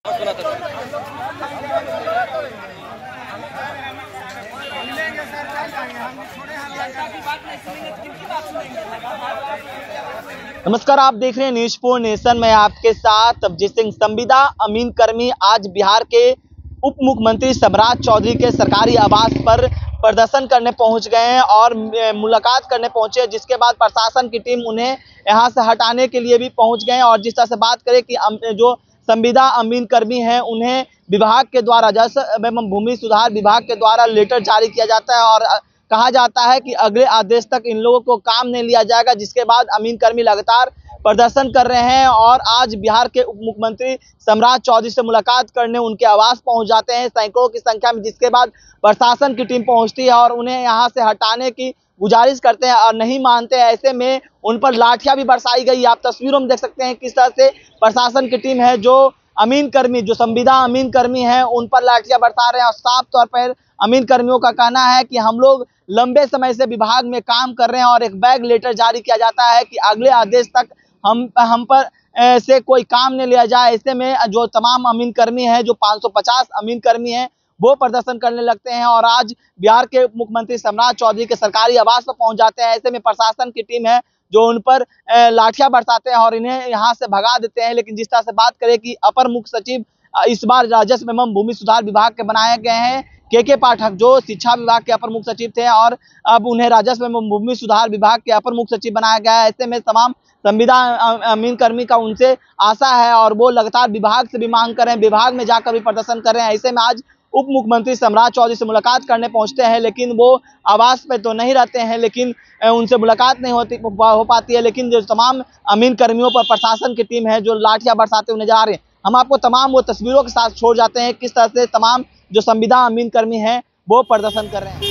नमस्कार, आप देख रहे हैं न्यूज़ 4 नेशन में आपके साथ अभिजीत सिंह। संविदा अमीन कर्मी आज बिहार के उप मुख्यमंत्री सम्राट चौधरी के सरकारी आवास पर प्रदर्शन करने पहुंच गए हैं और मुलाकात करने पहुंचे, जिसके बाद प्रशासन की टीम उन्हें यहां से हटाने के लिए भी पहुंच गए। और जिस तरह से बात करें कि जो संविदा अमीन कर्मी हैं उन्हें विभाग के द्वारा राजस्व एवं भूमि सुधार विभाग के द्वारा लेटर जारी किया जाता है और कहा जाता है कि अगले आदेश तक इन लोगों को काम नहीं लिया जाएगा, जिसके बाद अमीन कर्मी लगातार प्रदर्शन कर रहे हैं और आज बिहार के उप मुख्यमंत्री सम्राट चौधरी से मुलाकात करने उनके आवास पहुंच जाते हैं सैकड़ों की संख्या में, जिसके बाद प्रशासन की टीम पहुंचती है और उन्हें यहां से हटाने की गुजारिश करते हैं और नहीं मानते हैं। ऐसे में उन पर लाठियां भी बरसाई गई। आप तस्वीरों में देख सकते हैं किस तरह से प्रशासन की टीम है जो अमीन कर्मी, जो संविदा अमीन कर्मी हैं, उन पर लाठियां बरसा रहे हैं। और साफ तौर पर अमीन कर्मियों का कहना है कि हम लोग लंबे समय से विभाग में काम कर रहे हैं और एक बैग लेटर जारी किया जाता है कि अगले आदेश तक हम पर से कोई काम नहीं लिया जाए। ऐसे में जो तमाम अमीन कर्मी हैं, जो 550 अमीन कर्मी हैं, वो प्रदर्शन करने लगते हैं और आज बिहार के मुख्यमंत्री सम्राट चौधरी के सरकारी आवास पर पहुंच जाते हैं। ऐसे में प्रशासन की टीम है जो उन पर लाठियां बरसाते हैं और इन्हें यहां से भगा देते हैं। लेकिन जिस तरह से बात करें कि अपर मुख्य सचिव इस बार राजस्व एवं भूमि सुधार विभाग के बनाए गए हैं के पाठक, जो शिक्षा विभाग के अपर मुख्य सचिव थे और अब उन्हें राजस्व एवं भूमि सुधार विभाग के अपर मुख्य सचिव बनाया गया है। ऐसे में तमाम संविदा अमीन कर्मी का उनसे आशा है और वो लगातार विभाग से भी मांग कर रहे हैं, विभाग में जाकर भी प्रदर्शन कर रहे हैं। ऐसे में आज उप मुख्यमंत्री सम्राट चौधरी से मुलाकात करने पहुंचते हैं, लेकिन वो आवास पे तो नहीं रहते हैं, लेकिन उनसे मुलाकात नहीं हो पाती है। लेकिन जो तमाम अमीन कर्मियों पर प्रशासन की टीम है जो लाठियां बरसाते हुए नजर आ रहे हैं, हम आपको तमाम वो तस्वीरों के साथ छोड़ जाते हैं किस तरह से तमाम जो संविदा अमीन कर्मी हैं वो प्रदर्शन कर रहे हैं।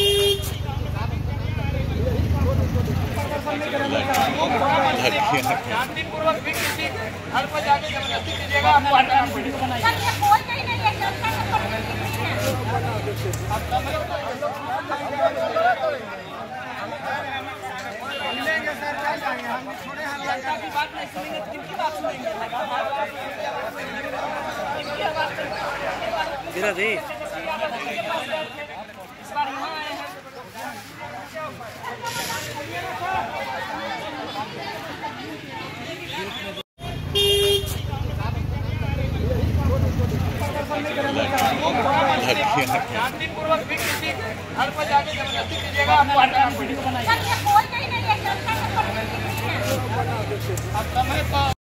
शांतिपूर्वक भी किसी घर पर जाके जबरदस्ती कीजिएगा, आपको हटाना पड़ेगा।